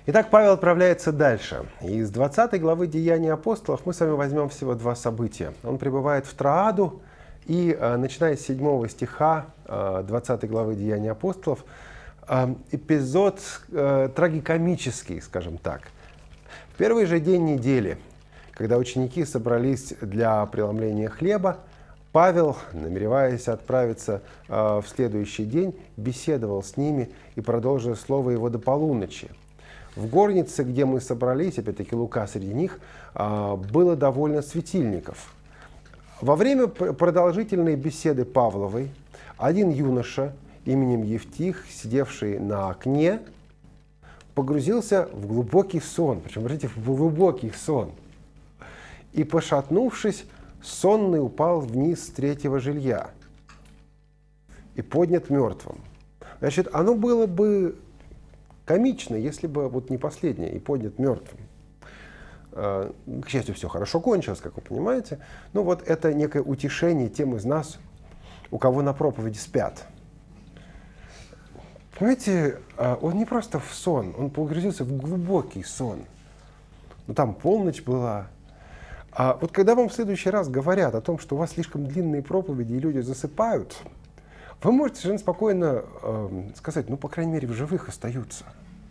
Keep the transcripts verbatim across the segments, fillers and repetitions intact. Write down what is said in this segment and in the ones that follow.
Итак, Павел отправляется дальше. Из двадцатой главы Деяний апостолов мы с вами возьмем всего два события. Он прибывает в Трааду, и начиная с седьмого стиха двадцатой главы Деяний апостолов, эпизод трагикомический, скажем так. В первый же день недели, когда ученики собрались для преломления хлеба, Павел, намереваясь отправиться в следующий день, беседовал с ними и продолжил слово его до полуночи. В горнице, где мы собрались, опять-таки Лука среди них, было довольно светильников. Во время продолжительной беседы Павловой один юноша именем Евтих, сидевший на окне, погрузился в глубокий сон, причем, смотрите, в глубокий сон, и, пошатнувшись, сонный упал вниз с третьего жилья и поднят мертвым. Значит, оно было бы комично, если бы вот не последнее, и поднят мертвым. К счастью, все хорошо кончилось, как вы понимаете. Но вот это некое утешение тем из нас, у кого на проповеди спят. Понимаете, он не просто в сон, он погрузился в глубокий сон. Ну там полночь была. А вот когда вам в следующий раз говорят о том, что у вас слишком длинные проповеди и люди засыпают, вы можете совершенно спокойно э, сказать, ну, по крайней мере, в живых остаются.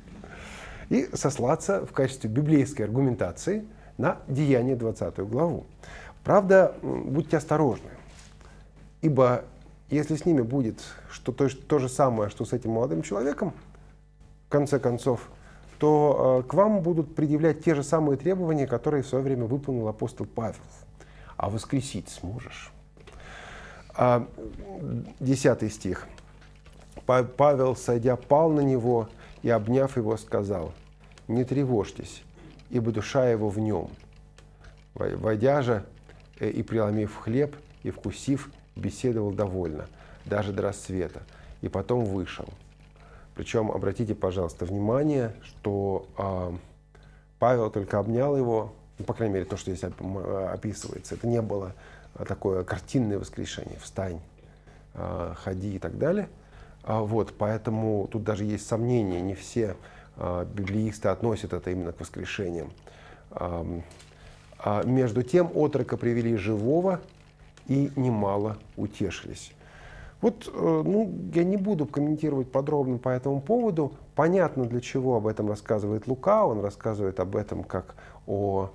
И сослаться в качестве библейской аргументации на Деяния двадцатую главу. Правда, будьте осторожны, ибо если с ними будет что то, то же самое, что с этим молодым человеком, в конце концов, то э, к вам будут предъявлять те же самые требования, которые в свое время выполнил апостол Павел. А воскресить сможешь? А, десятый стих. Павел, сойдя, пал на него и, обняв его, сказал: «Не тревожьтесь, ибо душа его в нем». Войдя же и преломив хлеб, и вкусив, беседовал довольно, даже до рассвета, и потом вышел. Причем, обратите, пожалуйста, внимание, что э, Павел только обнял его, ну, по крайней мере, то, что здесь описывается, это не было такое картинное воскрешение, встань, э, ходи и так далее. А, вот, поэтому тут даже есть сомнения, не все э, библеисты относят это именно к воскрешениям. А, а между тем отрока привели живого и немало утешились. Вот, ну, я не буду комментировать подробно по этому поводу. Понятно, для чего об этом рассказывает Лука. Он рассказывает об этом как о,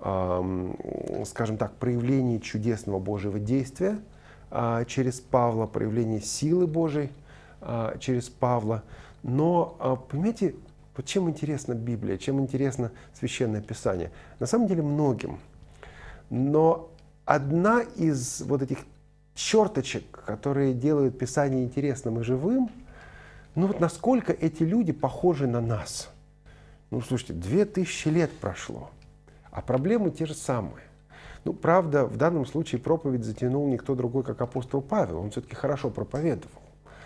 э, скажем так, проявлении чудесного Божьего действия э, через Павла, проявлении силы Божьей э, через Павла. Но, э, понимаете, вот чем интересна Библия, чем интересно Священное Писание? На самом деле многим. Но одна из вот этих черточек, которые делают Писание интересным и живым, ну вот насколько эти люди похожи на нас. Ну, слушайте, две тысячи лет прошло, а проблемы те же самые. Ну, правда, в данном случае проповедь затянул никто другой, как апостол Павел. Он все-таки хорошо проповедовал.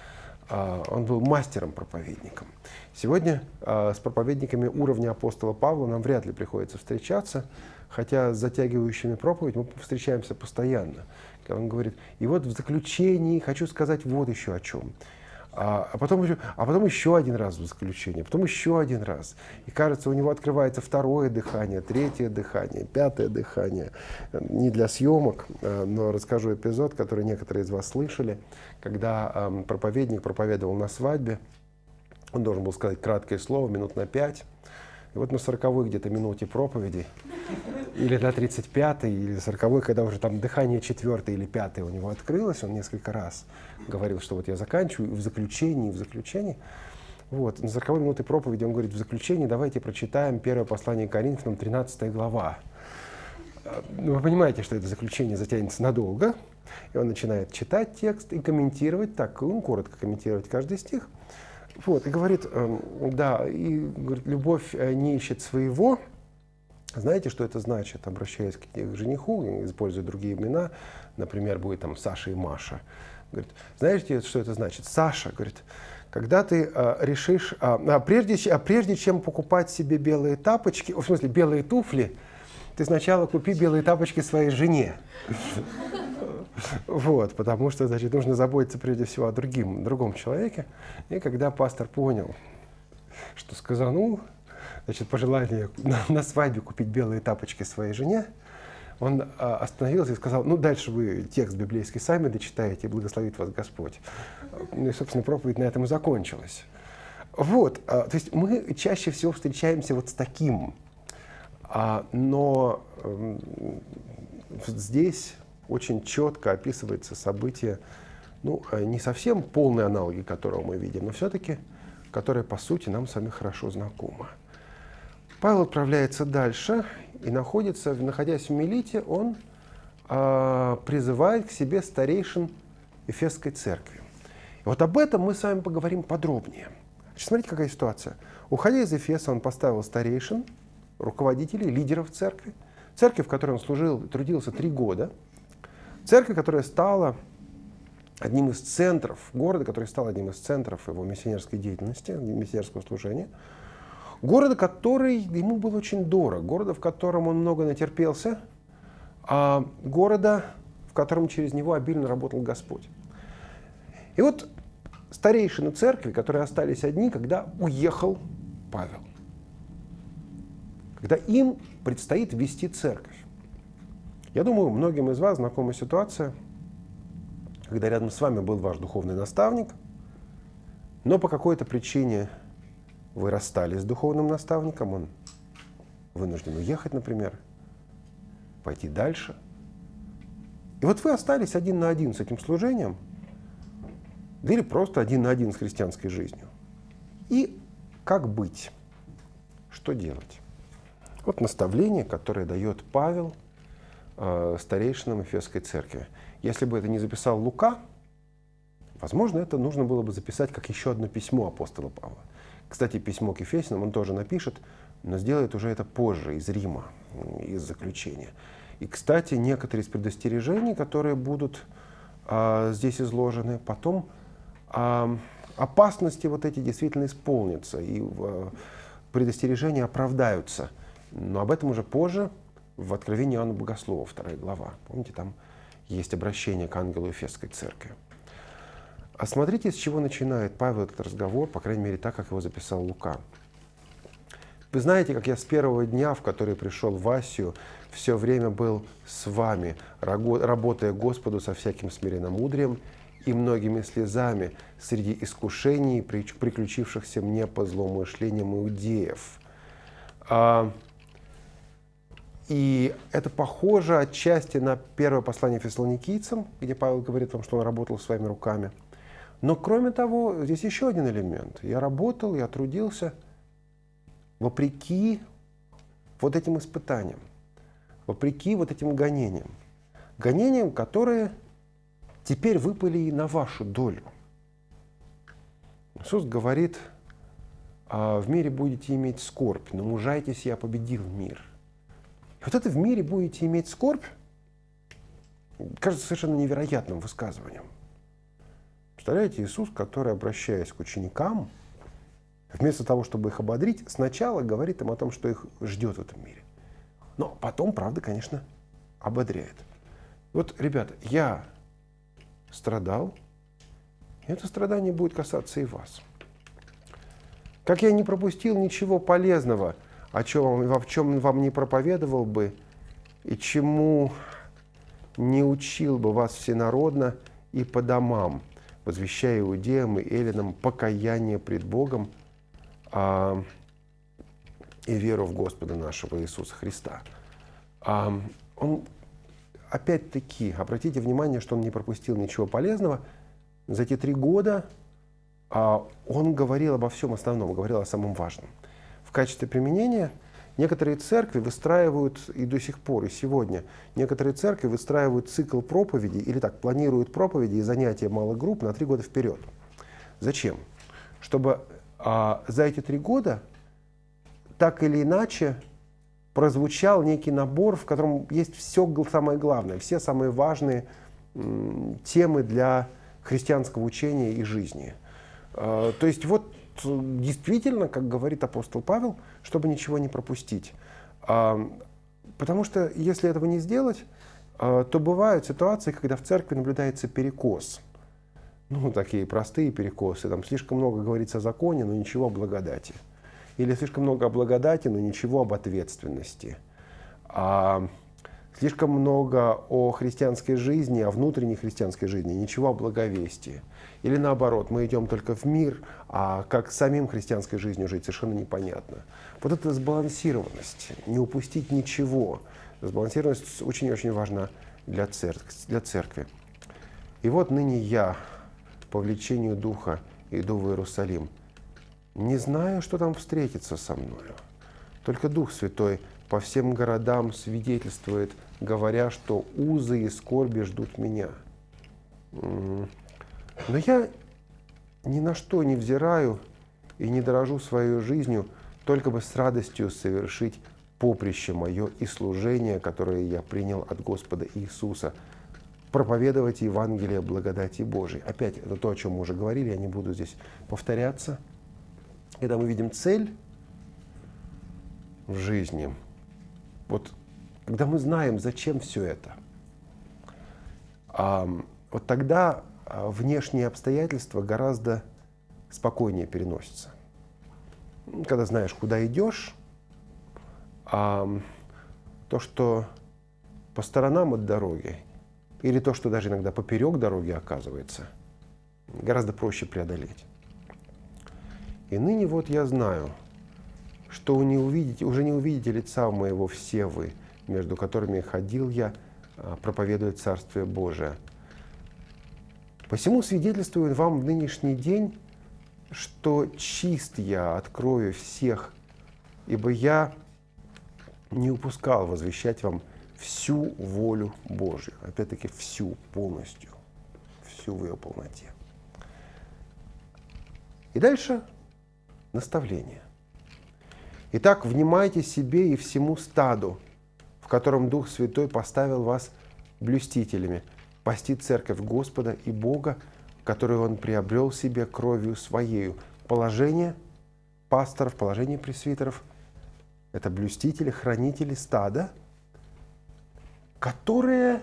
Он был мастером-проповедником. Сегодня с проповедниками уровня апостола Павла нам вряд ли приходится встречаться, хотя с затягивающими проповедь мы встречаемся постоянно. Когда он говорит, и вот в заключении хочу сказать вот еще о чем. А, а, потом, еще, а потом еще один раз в заключении, потом еще один раз. И кажется, у него открывается второе дыхание, третье дыхание, пятое дыхание. Не для съемок, но расскажу эпизод, который некоторые из вас слышали, когда проповедник проповедовал на свадьбе. Он должен был сказать краткое слово, минут на пять. И вот на сороковой где-то минуте проповеди, или на тридцать пятой, или сороковой, когда уже там дыхание четвертое или пятое у него открылось, он несколько раз говорил, что вот я заканчиваю, и в заключении, и в заключении. Вот, на сороковой минуте проповеди он говорит, в заключении давайте прочитаем первое послание к Коринфянам, тринадцатая глава. Вы понимаете, что это заключение затянется надолго, и он начинает читать текст и комментировать, так, ну, коротко комментировать каждый стих. Вот, и говорит, э, да, и говорит, любовь не ищет своего. Знаете, что это значит? Обращаясь к жениху, используя другие имена, например, будет там Саша и Маша. Говорит, знаете, что это значит? Саша, говорит, когда ты э, решишь, а, а прежде, а прежде чем покупать себе белые тапочки, в смысле белые туфли, ты сначала купи белые тапочки своей жене. Вот, потому что, значит, нужно заботиться прежде всего о другим, другом человеке. И когда пастор понял, что сказанул, значит, пожелание на, на свадьбе купить белые тапочки своей жене, он а, остановился и сказал: ну, дальше вы текст библейский сами дочитаете, и благословит вас Господь. Ну и, собственно, проповедь на этом и закончилась. Вот, а, то есть мы чаще всего встречаемся вот с таким, а, но а, здесь очень четко описывается событие, ну, не совсем полные аналоги которого мы видим, но все-таки, которое, по сути, нам с вами хорошо знакомо. Павел отправляется дальше и находится, находясь в Милите, он э, призывает к себе старейшин Эфесской церкви. И вот об этом мы с вами поговорим подробнее. Значит, смотрите, какая ситуация. Уходя из Эфеса, он поставил старейшин, руководителей, лидеров церкви. Церкви, в которой он служил, трудился три года. Церковь, которая стала одним из центров города, который стал одним из центров его миссионерской деятельности, миссионерского служения. Города, который ему был очень дорог, города, в котором он много натерпелся, а города, в котором через него обильно работал Господь. И вот старейшины церкви, которые остались одни, когда уехал Павел, когда им предстоит вести церковь. Я думаю, многим из вас знакома ситуация, когда рядом с вами был ваш духовный наставник, но по какой-то причине вы расстались с духовным наставником, он вынужден уехать, например, пойти дальше. И вот вы остались один на один с этим служением, или просто один на один с христианской жизнью. И как быть? Что делать? Вот наставление, которое дает Павел э, старейшинам Эфесской церкви. Если бы это не записал Лука, возможно, это нужно было бы записать как еще одно письмо апостола Павла. Кстати, письмо к Ефесянам он тоже напишет, но сделает уже это позже, из Рима, из заключения. И, кстати, некоторые из предостережений, которые будут а, здесь изложены, потом а, опасности вот эти действительно исполнятся, и а, предостережения оправдаются. Но об этом уже позже, в Откровении Иоанна Богослова, вторая глава. Помните, там есть обращение к ангелу Эфесской церкви. А смотрите, с чего начинает Павел этот разговор, по крайней мере, так, как его записал Лука. Вы знаете, как я с первого дня, в который пришел в Асию, все время был с вами, работая Господу со всяким смиренномудрием и многими слезами среди искушений, приключившихся мне по злоумышлениям иудеев. И это похоже отчасти на первое послание фессалоникийцам, где Павел говорит о том, что он работал своими руками. Но кроме того, здесь еще один элемент. Я работал, я трудился вопреки вот этим испытаниям, вопреки вот этим гонениям. Гонениям, которые теперь выпали и на вашу долю. Иисус говорит: в мире будете иметь скорбь, но мужайтесь, я победил мир. И вот это в мире будете иметь скорбь, кажется совершенно невероятным высказыванием. Представляете, Иисус, который, обращаясь к ученикам, вместо того, чтобы их ободрить, сначала говорит им о том, что их ждет в этом мире. Но потом, правда, конечно, ободряет. Вот, ребята, я страдал, и это страдание будет касаться и вас. Как я не пропустил ничего полезного, о чем, о чем вам не проповедовал бы, и чему не учил бы вас всенародно и по домам, возвещая иудеям и эллинам покаяние пред Богом а, и веру в Господа нашего Иисуса Христа. А, он, опять-таки, обратите внимание, что он не пропустил ничего полезного. За эти три года а, он говорил обо всем основном, говорил о самом важном. В качестве применения некоторые церкви выстраивают, и до сих пор, и сегодня, некоторые церкви выстраивают цикл проповедей, или так, планируют проповеди и занятия малых групп на три года вперед. Зачем? Чтобы а, за эти три года так или иначе прозвучал некий набор, в котором есть все самое главное, все самые важные м, темы для христианского учения и жизни. А, то есть вот действительно, как говорит апостол Павел, чтобы ничего не пропустить. Потому что если этого не сделать, то бывают ситуации, когда в церкви наблюдается перекос. Ну, такие простые перекосы. Там слишком много говорится о законе, но ничего о благодати. Или слишком много о благодати, но ничего об ответственности. А слишком много о христианской жизни, о внутренней христианской жизни, ничего о благовестии. Или наоборот, мы идем только в мир, а как самим христианской жизнью жить, совершенно непонятно. Вот эта сбалансированность, не упустить ничего. Сбалансированность очень-очень важна для церкви, для церкви. И вот ныне я, по влечению Духа, иду в Иерусалим. Не знаю, что там встретится со мною. Только Дух Святой по всем городам свидетельствует, говоря, что узы и скорби ждут меня. Но я ни на что не взираю и не дорожу своей жизнью, только бы с радостью совершить поприще мое и служение, которое я принял от Господа Иисуса, проповедовать Евангелие благодати Божией. Опять, это то, о чем мы уже говорили, я не буду здесь повторяться. Когда мы видим цель в жизни, вот когда мы знаем, зачем все это, вот тогда внешние обстоятельства гораздо спокойнее переносятся. Когда знаешь, куда идешь, а то, что по сторонам от дороги, или то, что даже иногда поперек дороги оказывается, гораздо проще преодолеть. И ныне вот я знаю, что не увидите, уже не увидите лица моего все вы, между которыми ходил я, проповедуя Царствие Божие. Посему свидетельствую вам в нынешний день, что чист я от крови всех, ибо я не упускал возвещать вам всю волю Божью. Опять-таки всю, полностью, всю в ее полноте. И дальше наставление. Итак, внимайте себе и всему стаду, в котором Дух Святой поставил вас блюстителями, пасти церковь Господа и Бога, которую Он приобрел себе кровью Своею. Положение пасторов, положение пресвитеров – это блюстители, хранители стада, которые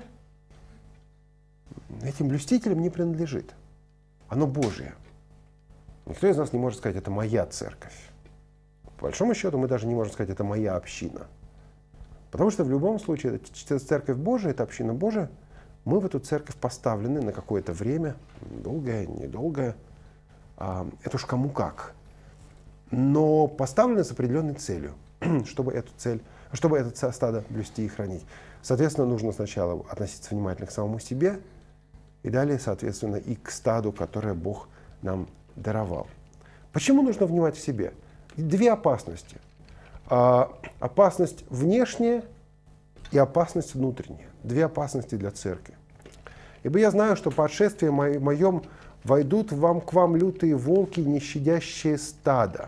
этим блюстителям не принадлежит. Оно Божие. Никто из нас не может сказать, это моя церковь. По большому счету мы даже не можем сказать, это моя община. Потому что в любом случае это церковь Божия, это община Божия. Мы в эту церковь поставлены на какое-то время, долгое, недолгое. Это уж кому как. Но поставлены с определенной целью, чтобы эту цель, чтобы это стадо блюсти и хранить. Соответственно, нужно сначала относиться внимательно к самому себе, и далее, соответственно, и к стаду, которое Бог нам даровал. Почему нужно внимать в себе? Две опасности. А, опасность внешняя и опасность внутренняя. Две опасности для церкви. Ибо я знаю, что по отшествии моем войдут вам, к вам лютые волки, не щадящие стадо.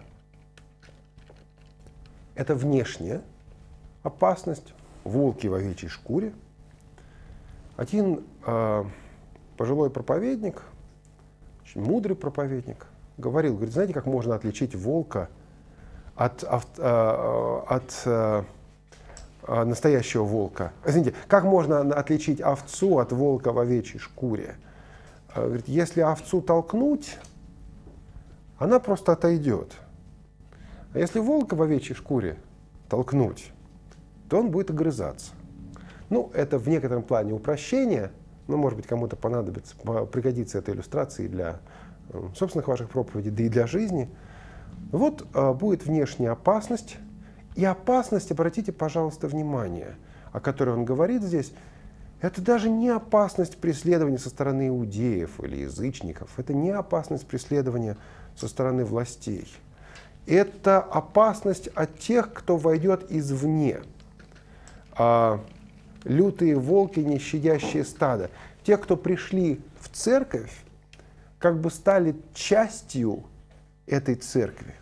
Это внешняя опасность. Волки в овечьей шкуре. Один э, пожилой проповедник, очень мудрый проповедник, говорил, говорит, знаете, как можно отличить волка от, от, э, от э, настоящего волка? Извините, как можно отличить овцу от волка в овечьей шкуре? Говорит, если овцу толкнуть, она просто отойдет. А если волка в овечьей шкуре толкнуть, то он будет огрызаться. Ну, это в некотором плане упрощение, но, может быть, кому-то понадобится, пригодится эта иллюстрация и для собственных ваших проповедей, да и для жизни. Вот а, будет внешняя опасность. И опасность, обратите, пожалуйста, внимание, о которой он говорит здесь, это даже не опасность преследования со стороны иудеев или язычников, это не опасность преследования со стороны властей. Это опасность от тех, кто войдет извне. А, лютые волки, не щадящие стадо. Те, кто пришли в церковь, как бы стали частью этой церкви.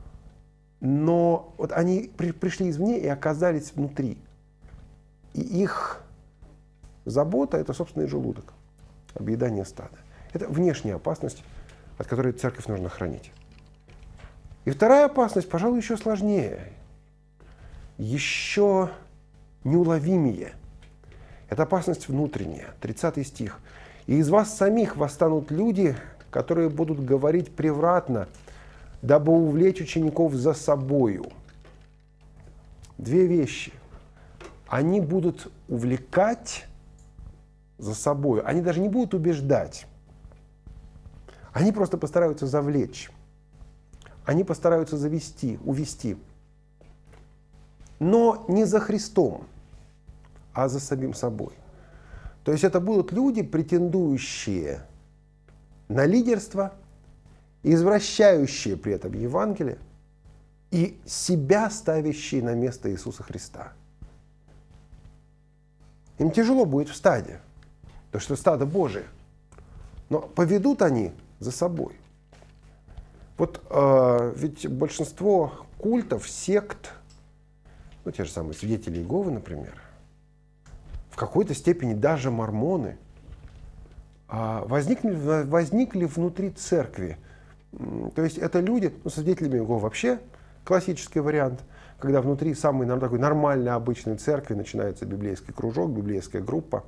Но вот они при, пришли извне и оказались внутри. И их забота – это собственный желудок, объедание стада. Это внешняя опасность, от которой церковь нужно хранить. И вторая опасность, пожалуй, еще сложнее, еще неуловимее. Это опасность внутренняя. тридцатый стих. «И из вас самих восстанут люди, которые будут говорить превратно, дабы увлечь учеников за собою. Две вещи. Они будут увлекать за собой, они даже не будут убеждать. Они просто постараются завлечь. Они постараются завести, увести. Но не за Христом, а за самим собой. То есть это будут люди, претендующие на лидерство, извращающие при этом Евангелие и себя ставящие на место Иисуса Христа. Им тяжело будет в стаде, потому что стадо Божие. Но поведут они за собой. Вот э, ведь большинство культов, сект, ну те же самые свидетели Иеговы, например, в какой-то степени даже мормоны, э, возникли, возникли внутри церкви. То есть это люди, ну, свидетелями Иеговы вообще классический вариант, когда внутри самой такой нормальной, обычной церкви начинается библейский кружок, библейская группа.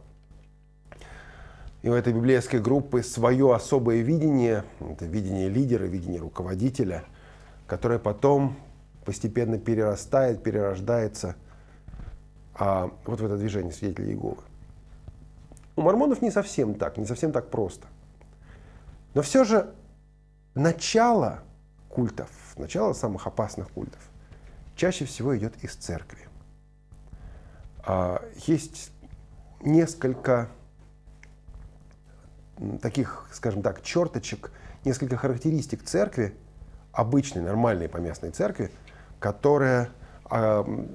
И у этой библейской группы свое особое видение, это видение лидера, видение руководителя, которое потом постепенно перерастает, перерождается а, вот в это движение свидетелей Иеговы. У мормонов не совсем так, не совсем так просто. Но все же начало культов, начало самых опасных культов чаще всего идет из церкви. А, есть несколько таких, скажем так, черточек, несколько характеристик церкви, обычной, нормальной поместной церкви, которая, э,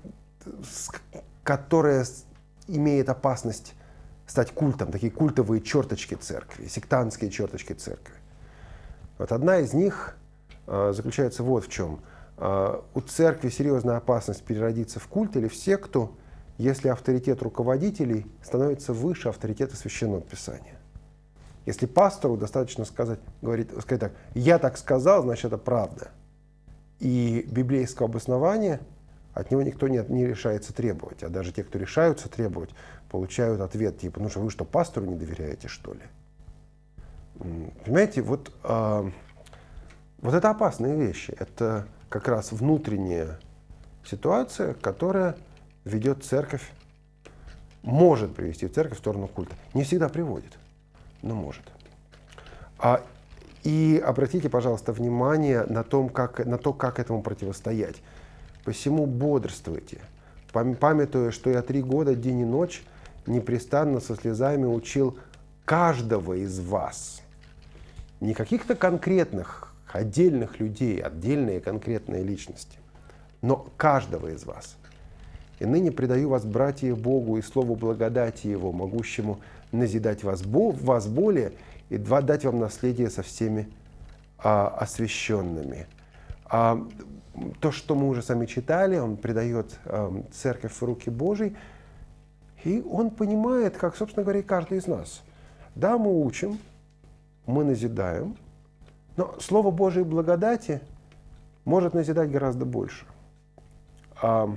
которая имеет опасность стать культом, такие культовые черточки церкви, сектантские черточки церкви. Вот одна из них э, заключается вот в чем. Э, у церкви серьезная опасность переродиться в культ или в секту, если авторитет руководителей становится выше авторитета Священного Писания. Если пастору достаточно сказать, говорить, сказать так, я так сказал, значит это правда. И библейского обоснования от него никто не, не решается требовать. А даже те, кто решаются требовать, получают ответ типа, ну что, вы что, пастору не доверяете, что ли? Понимаете, вот, э, вот это опасные вещи. Это как раз внутренняя ситуация, которая ведет церковь, может привести церковь в сторону культа. Не всегда приводит. Но может. А, и обратите, пожалуйста, внимание на, том, как, на то, как этому противостоять. Посему бодрствуйте, памятуя, что я три года, день и ночь, непрестанно со слезами учил каждого из вас. Не каких-то конкретных, отдельных людей, отдельные конкретные личности, но каждого из вас. И ныне предаю вас, братья, Богу и слову благодати Его, могущему назидать вас, вас более и дать вам наследие со всеми а, освященными. А, то, что мы уже сами читали, он предает а, церковь в руки Божьей, и он понимает, как, собственно говоря, и каждый из нас. Да, мы учим, мы назидаем, но Слово Божьей благодати может назидать гораздо больше. А,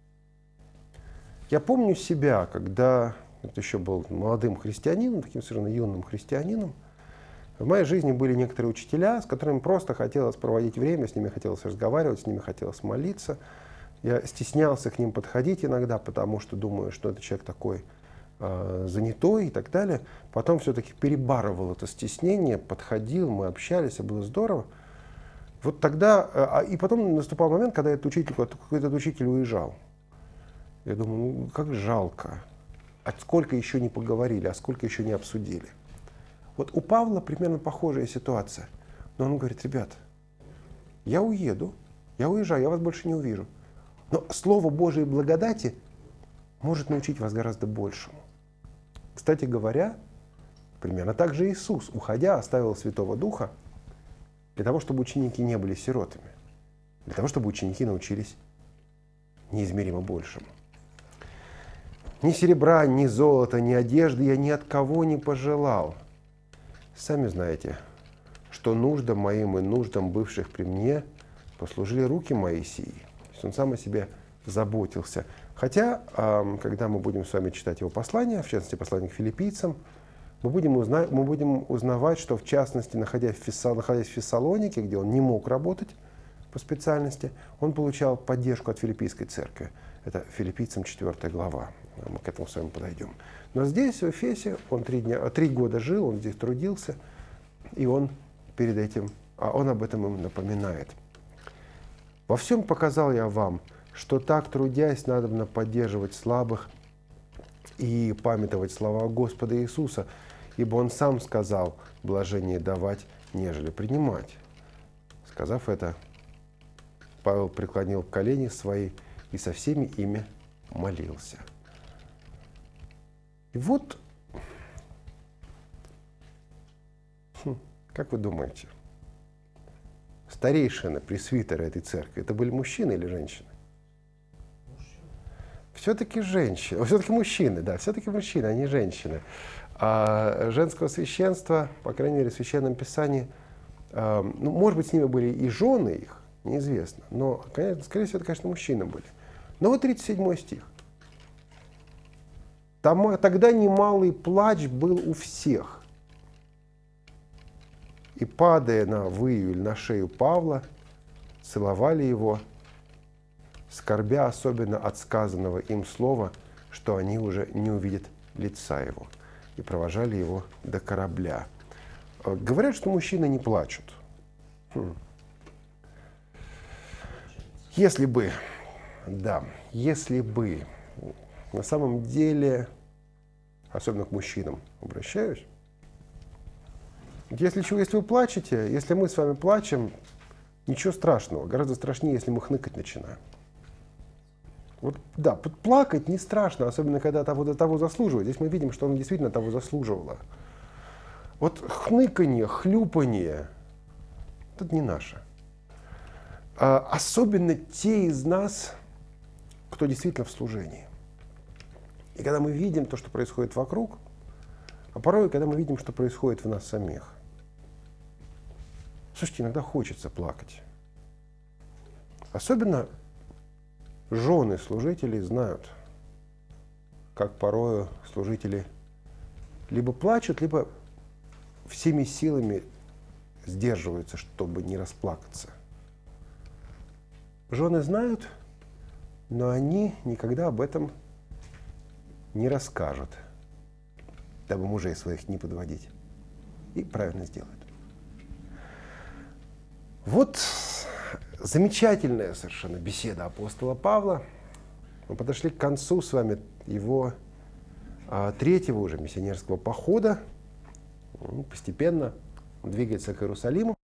я помню себя, когда это еще был молодым христианином, таким совершенно юным христианином. В моей жизни были некоторые учителя, с которыми просто хотелось проводить время, с ними хотелось разговаривать, с ними хотелось молиться. Я стеснялся к ним подходить иногда, потому что думаю, что это человек такой э, занятой и так далее. Потом все-таки перебарывал это стеснение, подходил, мы общались, и было здорово. Вот тогда, э, и потом наступал момент, когда этот учитель, какой-то учитель уезжал. Я думаю, ну как жалко. А сколько еще не поговорили, а сколько еще не обсудили. Вот у Павла примерно похожая ситуация. Но он говорит, ребят, я уеду, я уезжаю, я вас больше не увижу. Но Слово Божией благодати может научить вас гораздо большему. Кстати говоря, примерно так же Иисус, уходя, оставил Святого Духа для того, чтобы ученики не были сиротами. Для того, чтобы ученики научились неизмеримо большему. Ни серебра, ни золота, ни одежды я ни от кого не пожелал. Сами знаете, что нуждам моим и нуждам бывших при мне послужили руки мои сии. То есть он сам о себе заботился. Хотя, когда мы будем с вами читать его послание, в частности, послание к филиппийцам, мы будем, узнать, мы будем узнавать, что в частности, находясь в, Фессал, находясь в Фессалонике, где он не мог работать по специальности, он получал поддержку от Филиппийской церкви. Это Филиппийцам четвёртая глава. Мы к этому с вами подойдем. Но здесь, в Эфесе, он три, дня, три года жил, он здесь трудился, и он перед этим, а он об этом им напоминает. «Во всем показал я вам, что так, трудясь, надобно поддерживать слабых и памятовать слова Господа Иисуса, ибо Он сам сказал, блажение давать, нежели принимать». Сказав это, Павел преклонил колени свои и со всеми ими молился. И вот, хм, как вы думаете, старейшины, пресвитеры этой церкви, это были мужчины или женщины? Все-таки женщины, все-таки мужчины, да, все-таки мужчины, а не женщины. А женского священства, по крайней мере, в Священном Писании, а, ну, может быть, с ними были и жены их, неизвестно, но, конечно, скорее всего, это, конечно, мужчины были. Но вот тридцать седьмой стих. Там, тогда немалый плач был у всех. И, падая на выю или на шею Павла, целовали его, скорбя особенно от сказанного им слова, что они уже не увидят лица его, и провожали его до корабля. Говорят, что мужчины не плачут. Хм. Если бы, да, если бы, на самом деле, особенно к мужчинам обращаюсь, если, если вы плачете, если мы с вами плачем, ничего страшного, гораздо страшнее, если мы хныкать начинаем. Вот, да, плакать не страшно, особенно когда того, того заслуживает. Здесь мы видим, что он действительно того заслуживало. Вот хныканье, хлюпанье, это не наше. А особенно те из нас, кто действительно в служении. И когда мы видим то, что происходит вокруг, а порой, когда мы видим, что происходит в нас самих. Слушайте, иногда хочется плакать. Особенно жены служителей знают, как порою служители либо плачут, либо всеми силами сдерживаются, чтобы не расплакаться. Жены знают, но они никогда об этом не расскажут, дабы мужей своих не подводить. И правильно сделают. Вот замечательная совершенно беседа апостола Павла. Мы подошли к концу с вами его а, третьего уже миссионерского похода. Он постепенно двигается к Иерусалиму.